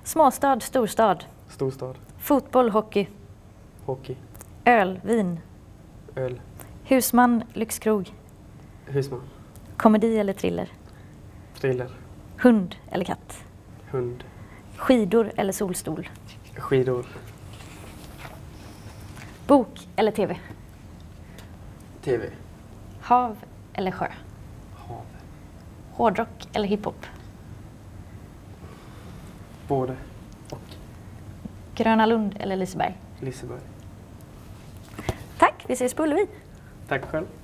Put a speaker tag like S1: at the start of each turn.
S1: Småstad, storstad.
S2: Storstad.
S1: Fotboll, hockey.
S2: Hockey.
S1: Öl, vin.
S2: Öl.
S1: Husman, lyxkrog.
S2: Husman.
S1: Komedi eller thriller.
S2: Thriller.
S1: Hund eller katt.
S2: Hund.
S1: Skidor eller solstol.
S2: Skidor.
S1: Bok eller tv.
S2: TV.
S1: Hav eller sjö.
S2: Hav.
S1: Hårdrock eller hiphop.
S2: Både och.
S1: Gröna Lund eller Liseberg.
S2: Liseberg.
S1: Tack, vi ses på Ullevi.
S2: Tack själv.